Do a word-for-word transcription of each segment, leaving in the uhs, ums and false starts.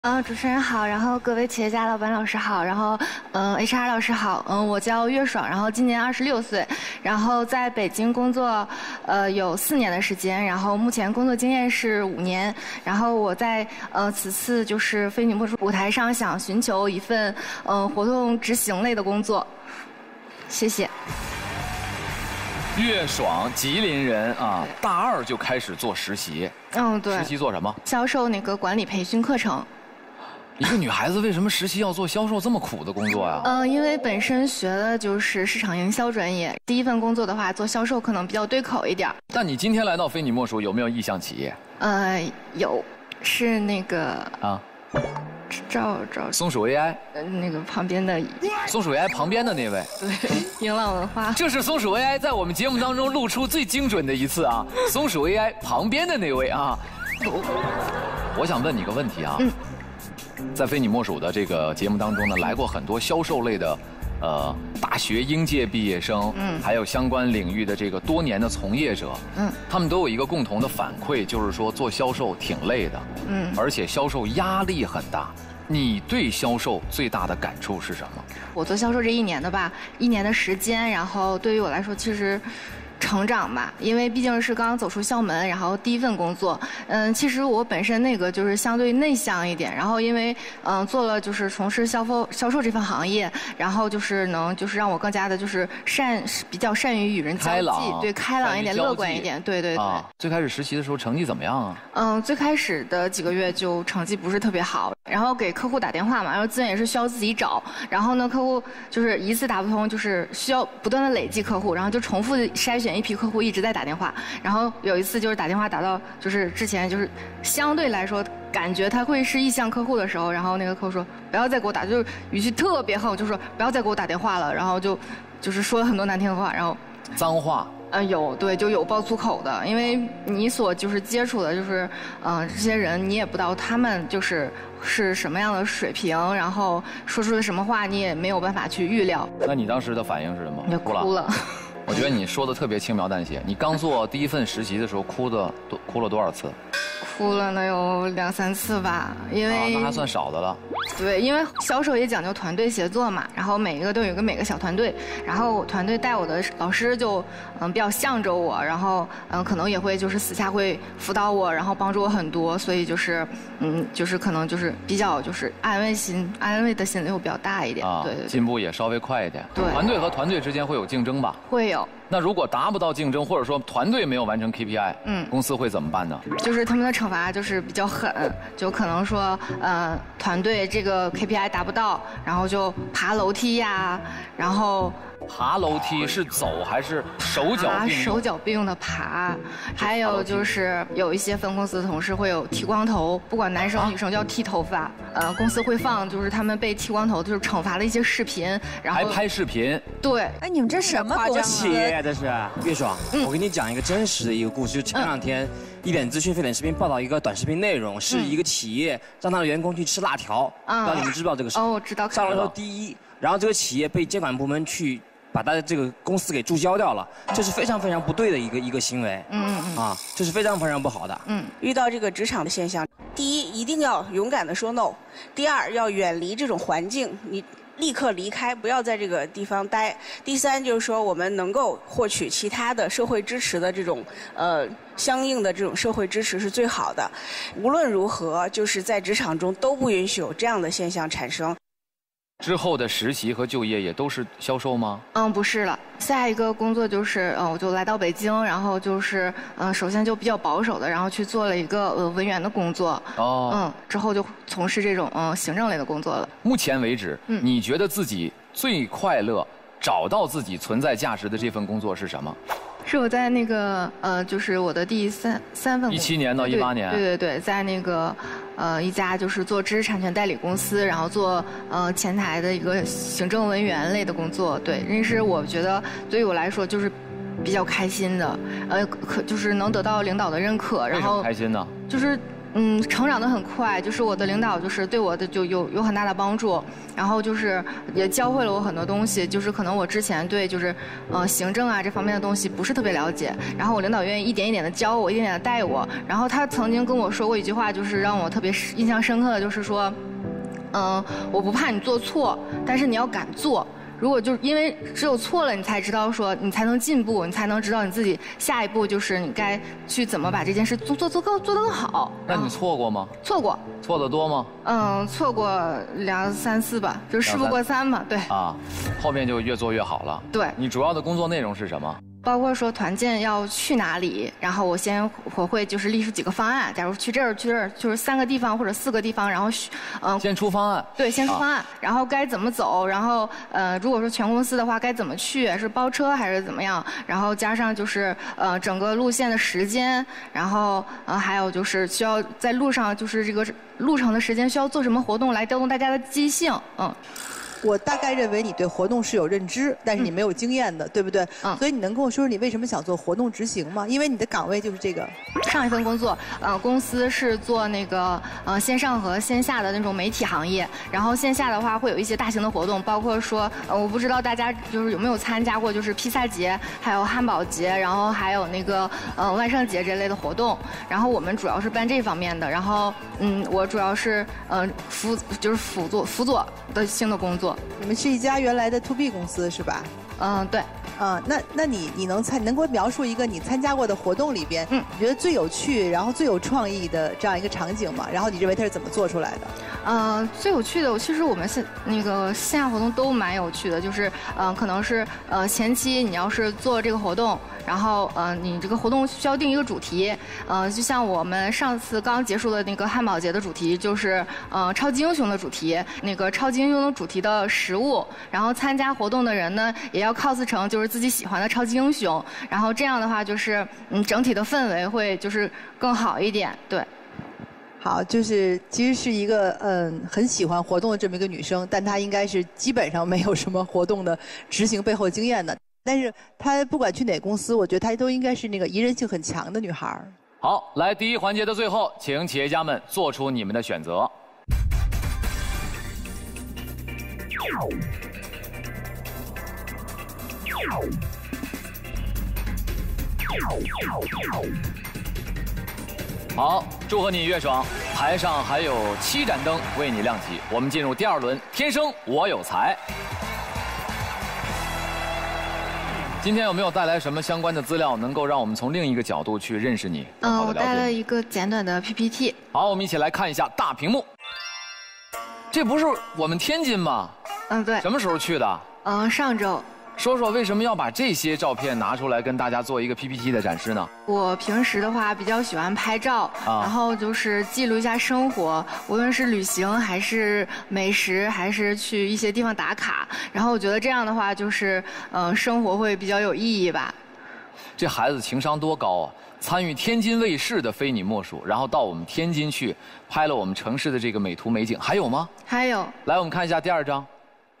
嗯，主持人好，然后各位企业家老板老师好，然后嗯 H R 老师好，嗯我叫岳爽，然后今年二十六岁，然后在北京工作呃有四年的时间，然后目前工作经验是五年，然后我在呃此次就是非你莫属舞台上想寻求一份嗯、呃、活动执行类的工作，谢谢。 岳爽，吉林人啊，大二就开始做实习。 嗯，对。 实习做什么？ 销售那个管理培训课程。 一个女孩子为什么实习要做销售这么苦的工作呀？ 嗯、呃，因为本身学的就是市场营销专业，第一份工作的话做销售可能比较对口一点。 但你今天来到非你莫属，有没有意向企业？ 呃，有，是那个啊， 赵赵松鼠 A I， 呃，那个旁边的松鼠 A I 旁边的那位， 对，英朗文化。 这是松鼠 A I 在我们节目当中露出最精准的一次啊！松鼠 A I 旁边的那位啊，我想问你个问题啊。嗯。在非你莫属的这个节目当中呢，来过很多销售类的，呃，大学应届毕业生，嗯，还有相关领域的这个多年的从业者，嗯，他们都有一个共同的反馈，就是说做销售挺累的，嗯，而且销售压力很大。你对销售最大的感触是什么？ 我做销售这一年的吧，一年的时间，然后对于我来说，其实。成长吧，因为毕竟是刚刚走出校门，然后第一份工作，嗯，其实我本身那个就是相对内向一点，然后因为嗯做了就是从事销售销售这份行业，然后就是能就是让我更加的就是善比较善于与人交际，对，开朗一点，乐观一点，对对对、啊。 最开始实习的时候成绩怎么样啊？ 嗯，最开始的几个月就成绩不是特别好，然后给客户打电话嘛，然后资源也是需要自己找，然后呢客户就是一次打不通，就是需要不断的累计客户，然后就重复的筛选。一批客户一直在打电话，然后有一次就是打电话打到就是之前就是相对来说感觉他会是意向客户的时候，然后那个客户说不要再给我打，就是语气特别横，就说不要再给我打电话了，然后就就是说了很多难听的话，然后脏话。 呃，有，对，就有爆粗口的，因为你所就是接触的，就是嗯、呃，这些人你也不知道他们就是是什么样的水平，然后说出的什么话你也没有办法去预料。 那你当时的反应是什么？ 就哭了。 我觉得你说的特别轻描淡写。你刚做第一份实习的时候，哭的多哭了多少次？ 哭了能有两三次吧，因为、 啊、那还算少的了。 对，因为销售也讲究团队协作嘛，然后每一个都有一个每个小团队，然后团队带我的老师就嗯比较向着我，然后嗯可能也会就是私下会辅导我，然后帮助我很多，所以就是嗯就是可能就是比较就是安慰心安慰的心理会比较大一点，啊、对对对， 进步也稍微快一点。 对， 团队和团队之间会有竞争吧？ 会有。 那如果达不到竞争，或者说团队没有完成 K P I， 嗯，公司会怎么办呢？ 就是他们的惩罚就是比较狠，就可能说，呃，团队这个 K P I 达不到，然后就爬楼梯呀，然后。 爬楼梯是走还是手脚并用？ 手脚并用的爬，还有就是有一些分公司的同事会有剃光头，不管男生女生就要剃头发。呃，公司会放就是他们被剃光头就是惩罚的一些视频，然后还拍视频。 对， 哎，你们这什么公企业这是？岳爽，嗯、我给你讲一个真实的一个故事，就前两天。嗯一点资讯非典视频报道一个短视频内容，是一个企业让他的员工去吃辣条，不知道你们知不知道这个事？ 哦，我知道。 上了说第一，然后这个企业被监管部门去把他的这个公司给注销掉了，这是非常非常不对的一个一个行为。嗯嗯啊，这是非常非常不好的。 嗯，遇到这个职场的现象，第一一定要勇敢的说 no， 第二要远离这种环境，你。立刻离开，不要在这个地方待。第三就是说，我们能够获取其他的社会支持的这种呃相应的这种社会支持是最好的。无论如何，就是在职场中都不允许有这样的现象产生。 之后的实习和就业也都是销售吗？ 嗯，不是了。下一个工作就是，嗯，我就来到北京，然后就是，嗯，首先就比较保守的，然后去做了一个呃文员的工作。哦。嗯，之后就从事这种嗯行政类的工作了。 目前为止，嗯，你觉得自己最快乐、找到自己存在价值的这份工作是什么？ 是我在那个呃，就是我的第三三份工作。 一七年到一八年。 对对对，在那个呃一家就是做知识产权代理公司，然后做呃前台的一个行政文员类的工作。对，那是我觉得对于我来说就是比较开心的，呃，可就是能得到领导的认可，然后开心呢？ 就是嗯，成长得很快，就是我的领导就是对我的就有有很大的帮助，然后就是也教会了我很多东西，就是可能我之前对就是呃行政啊这方面的东西不是特别了解，然后我领导愿意一点一点的教我，一点点的带我，然后他曾经跟我说过一句话，就是让我特别印象深刻的，就是说，嗯、呃，我不怕你做错，但是你要敢做。如果就是因为只有错了，你才知道说你才能进步，你才能知道你自己下一步就是你该去怎么把这件事做做做更做得更好。 那你错过吗？ 错过。 错得多吗？ 嗯，错过两三次吧，就是事不过三嘛，对。 啊，后面就越做越好了。 对。 你主要的工作内容是什么？ 包括说团建要去哪里，然后我先我会就是列出几个方案，假如去这儿去这儿，就是三个地方或者四个地方，然后嗯、呃，先出方案。 对，先出方案，啊、然后该怎么走，然后呃，如果说全公司的话该怎么去，是包车还是怎么样，然后加上就是呃整个路线的时间，然后呃还有就是需要在路上就是这个路程的时间需要做什么活动来调动大家的积极性，嗯。 我大概认为你对活动是有认知，但是你没有经验的，嗯、对不对？嗯。所以你能跟我说说你为什么想做活动执行吗？因为你的岗位就是这个。 上一份工作，呃，公司是做那个呃线上和线下的那种媒体行业，然后线下的话会有一些大型的活动，包括说，呃，我不知道大家就是有没有参加过，就是披萨节，还有汉堡节，然后还有那个呃万圣节这类的活动。然后我们主要是办这方面的，然后嗯，我主要是呃辅就是辅佐辅佐的性的工作。 你们是一家原来的 to B 公司是吧？ 嗯，对。 嗯，那那你你能参能给我描述一个你参加过的活动里边，嗯，你觉得最有趣，然后最有创意的这样一个场景吗？然后你认为它是怎么做出来的？ 呃，最有趣的，其实我们现那个线下活动都蛮有趣的，就是呃，可能是呃前期你要是做这个活动，然后呃你这个活动需要定一个主题，呃，就像我们上次刚结束的那个汉堡节的主题就是呃超级英雄的主题，那个超级英雄的主题的食物，然后参加活动的人呢也要 cos 成就是自己喜欢的超级英雄，然后这样的话就是嗯整体的氛围会就是更好一点，对。 好，就是其实是一个嗯很喜欢活动的这么一个女生，但她应该是基本上没有什么活动的执行背后经验的。但是她不管去哪公司，我觉得她都应该是那个宜人性很强的女孩。 好，来第一环节的最后，请企业家们做出你们的选择。好，祝贺你岳爽！台上还有七盏灯为你亮起。我们进入第二轮，天生我有才。今天有没有带来什么相关的资料，能够让我们从另一个角度去认识你？ 嗯、呃，我带了一个简短的 P P T。 好，我们一起来看一下大屏幕。这不是我们天津吗？ 嗯，对。 什么时候去的？ 嗯、呃，上周。 说说为什么要把这些照片拿出来跟大家做一个 P P T 的展示呢？ 我平时的话比较喜欢拍照，啊、然后就是记录一下生活，无论是旅行还是美食，还是去一些地方打卡。然后我觉得这样的话，就是呃生活会比较有意义吧。 这孩子情商多高啊！参与天津卫视的非你莫属，然后到我们天津去拍了我们城市的这个美图美景。还有吗？ 还有。 来，我们看一下第二张。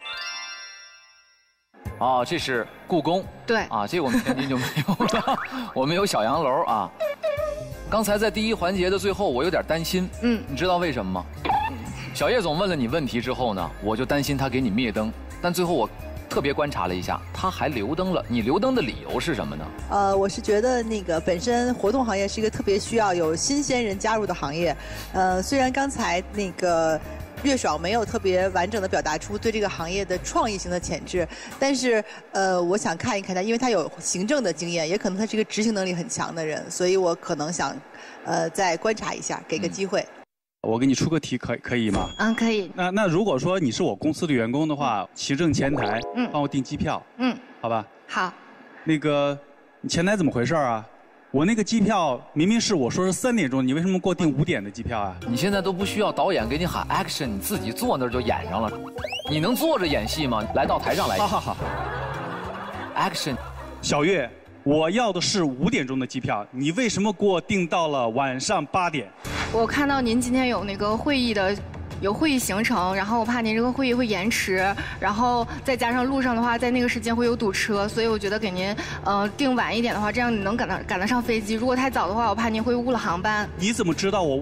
哦，这是故宫。 对。 啊，这个我们天津就没有了，我们有小洋楼啊。刚才在第一环节的最后，我有点担心。嗯。你知道为什么吗？小叶总问了你问题之后呢，我就担心他给你灭灯，但最后我特别观察了一下，他还留灯了。你留灯的理由是什么呢？ 呃，我是觉得那个本身活动行业是一个特别需要有新鲜人加入的行业。呃，虽然刚才那个岳爽没有特别完整的表达出对这个行业的创意性的潜质，但是呃，我想看一看他，因为他有行政的经验，也可能他是一个执行能力很强的人，所以我可能想呃再观察一下，给个机会。嗯， 我给你出个题，可可以吗？ 嗯，可以。 那那如果说你是我公司的员工的话，行政前台，嗯，帮我订机票，嗯，好吧？ 好。 那个，你前台怎么回事啊？我那个机票明明是我说是三点钟，你为什么给我订五点的机票啊？ 你现在都不需要导演给你喊 action， 你自己坐那儿就演上了。你能坐着演戏吗？来到台上来。 好好好。 action。 小岳，我要的是五点钟的机票，你为什么给我订到了晚上八点？ 我看到您今天有那个会议的。有会议行程，然后我怕您这个会议会延迟，然后再加上路上的话，在那个时间会有堵车，所以我觉得给您呃定晚一点的话，这样你能赶到赶得上飞机。如果太早的话，我怕您会误了航班。 你怎么知道我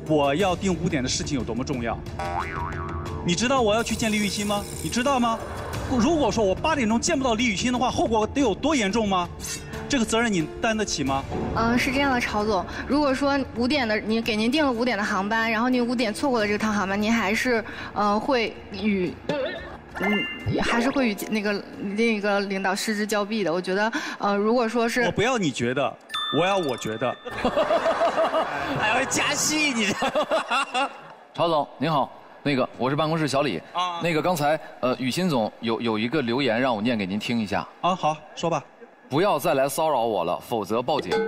我要定五点的事情有多么重要。你知道我要去见李雨欣吗？你知道吗？如果说我八点钟见不到李雨欣的话，后果得有多严重吗？这个责任你担得起吗？ 嗯，是这样的，曹总，如果说五点的你给您订了五点的航班，然后您五点错过了这趟航班，您还是呃会与嗯还是会与那个另一个领导失之交臂的。我觉得呃如果说是我不要你觉得，我要我觉得， 还会加戏，你知道吗？ 曹总您好。那个，我是办公室小李。啊，那个刚才呃，雨欣总有有一个留言让我念给您听一下。 啊，好，说吧。 不要再来骚扰我了，否则报警。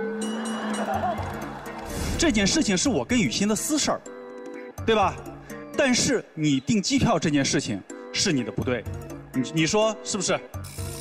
这件事情是我跟雨欣的私事儿，对吧？但是你订机票这件事情是你的不对，你你说是不是？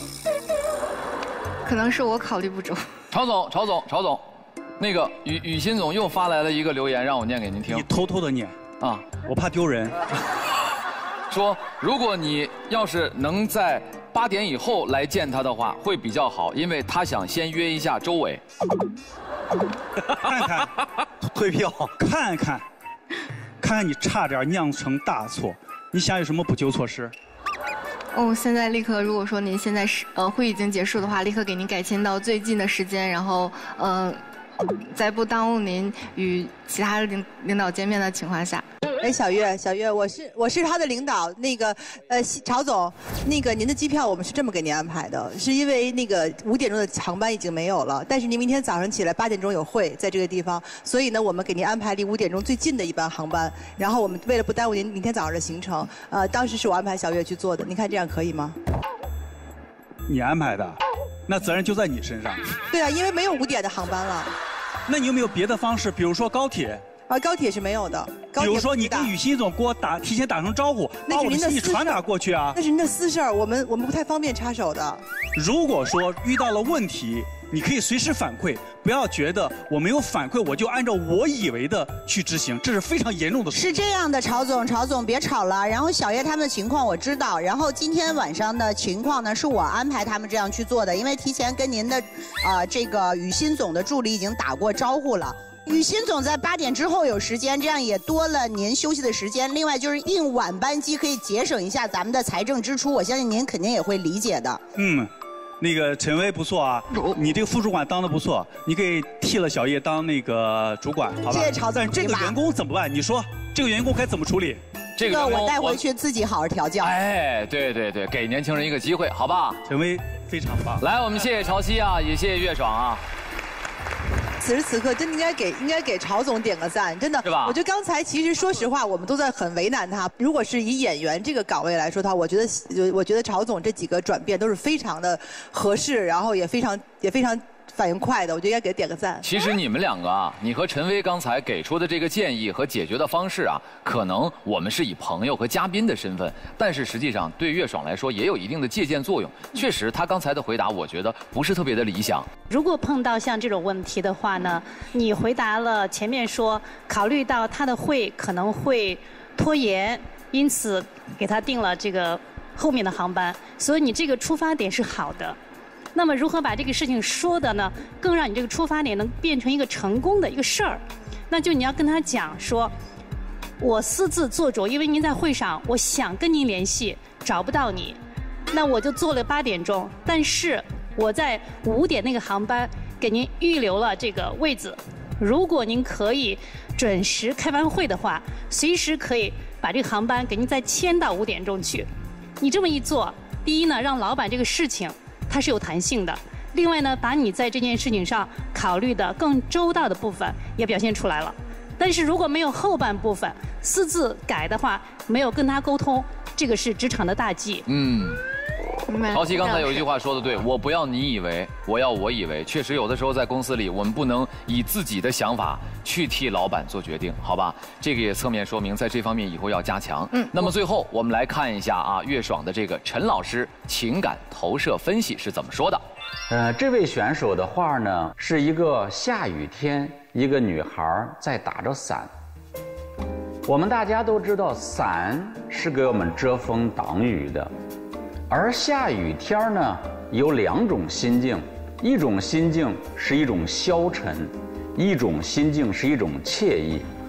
可能是我考虑不周。 曹总，曹总，曹总，那个雨雨欣总又发来了一个留言让我念给您听。 你偷偷的念。啊，我怕丢人。 说，如果你要是能在八点以后来见他的话，会比较好，因为他想先约一下周伟。 看看，退票，看看，看看你差点酿成大错，你想有什么补救措施？ 哦，现在立刻，如果说您现在是呃会已经结束的话，立刻给您改签到最近的时间，然后呃。在不耽误您与其他领领导见面的情况下， 哎，小月，小月，我是我是他的领导，那个呃，曹总，那个您的机票我们是这么给您安排的，是因为那个五点钟的航班已经没有了，但是您明天早上起来八点钟有会在这个地方，所以呢，我们给您安排离五点钟最近的一班航班，然后我们为了不耽误您明天早上的行程，呃，当时是我安排小月去做的，您看这样可以吗？ 你安排的，那责任就在你身上。 对啊，因为没有五点的航班了。 那你有没有别的方式，比如说高铁？ 啊，高铁是没有的。 比如说你跟雨欣总给我打提前打声招呼，把我的信息传达过去啊。 那是您的私事儿，我们我们不太方便插手的。 如果说遇到了问题，你可以随时反馈，不要觉得我没有反馈我就按照我以为的去执行，这是非常严重的事。 是这样的，曹总，曹总别吵了。然后小叶他们的情况我知道，然后今天晚上的情况呢是我安排他们这样去做的，因为提前跟您的啊、呃、这个雨欣总的助理已经打过招呼了。雨欣总在八点之后有时间，这样也多了您休息的时间。另外就是订晚班机可以节省一下咱们的财政支出，我相信您肯定也会理解的。 嗯。那个陈薇不错啊，你这个副主管当得不错，你可以替了小叶当那个主管，好吧？ 谢谢曹总。 但这个员工怎么办？你说这个员工该怎么处理？ 这个我带回去自己好好调教。 哎，对对对，给年轻人一个机会，好吧？ 陈薇非常棒。 来，我们谢谢潮汐啊，也谢谢岳爽啊。 此时此刻，真的应该给应该给曹总点个赞，真的。 是吧？ 我觉得刚才其实说实话，我们都在很为难他。如果是以演员这个岗位来说的话，我觉得我觉得曹总这几个转变都是非常的合适，然后也非常也非常反应快的，我觉得应该给他点个赞。 其实你们两个啊，你和陈薇刚才给出的这个建议和解决的方式啊，可能我们是以朋友和嘉宾的身份，但是实际上对岳爽来说也有一定的借鉴作用。确实，他刚才的回答我觉得不是特别的理想。 如果碰到像这种问题的话呢，你回答了前面说考虑到他的会可能会拖延，因此给他定了这个后面的航班，所以你这个出发点是好的。那么如何把这个事情说的呢，更让你这个出发点能变成一个成功的一个事儿？那就你要跟他讲说，我私自做主，因为您在会上，我想跟您联系，找不到你，那我就做了八点钟，但是我在五点那个航班给您预留了这个位子，如果您可以准时开完会的话，随时可以把这个航班给您再迁到五点钟去。你这么一做，第一呢，让老板这个事情它是有弹性的；另外呢，把你在这件事情上考虑的更周到的部分也表现出来了。但是如果没有后半部分私自改的话，没有跟他沟通，这个是职场的大忌。 嗯。潮汐刚才有一句话说的对，我不要你以为，我要我以为。确实有的时候在公司里，我们不能以自己的想法去替老板做决定，好吧？这个也侧面说明在这方面以后要加强。嗯。那么最后我们来看一下啊，岳爽的这个陈老师情感投射分析是怎么说的。 呃，这位选手的画呢，是一个下雨天，一个女孩在打着伞。我们大家都知道，伞是给我们遮风挡雨的。而下雨天呢，有两种心境，一种心境是一种消沉，一种心境是一种惬意。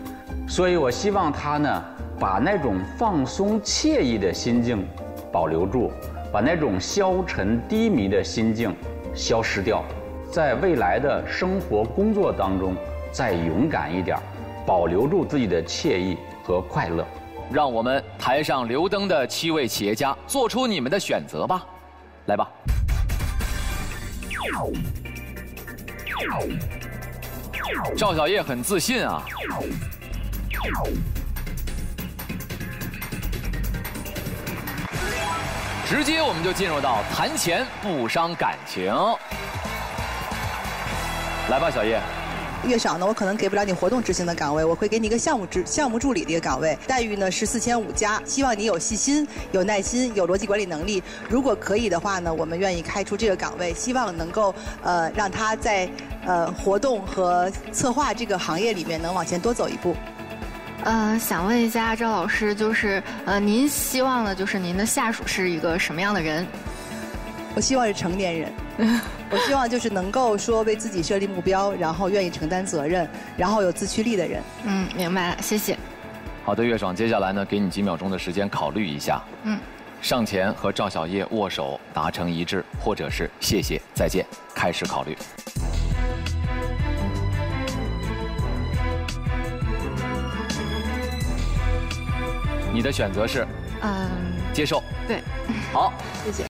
所以我希望他呢，把那种放松惬意的心境保留住，把那种消沉低迷的心境消失掉，在未来的生活工作当中再勇敢一点，保留住自己的惬意和快乐。 让我们台上留灯的七位企业家做出你们的选择吧，来吧。赵小叶很自信啊。直接我们就进入到谈钱不伤感情。来吧，小叶。 月赏呢，我可能给不了你活动执行的岗位，我会给你一个项目执项目助理的一个岗位，待遇呢是四千五加。希望你有细心、有耐心、有逻辑管理能力。如果可以的话呢，我们愿意开出这个岗位，希望能够呃让他在呃活动和策划这个行业里面能往前多走一步。 呃，想问一下赵老师，就是呃，您希望的就是您的下属是一个什么样的人？ 我希望是成年人。我希望就是能够说为自己设立目标，然后愿意承担责任，然后有自驱力的人。 嗯，明白了，谢谢。 好的，岳爽，接下来呢，给你几秒钟的时间考虑一下。嗯。上前和赵小叶握手达成一致，或者是谢谢再见，开始考虑。你的选择是？嗯。接受。 对。 好， 谢谢。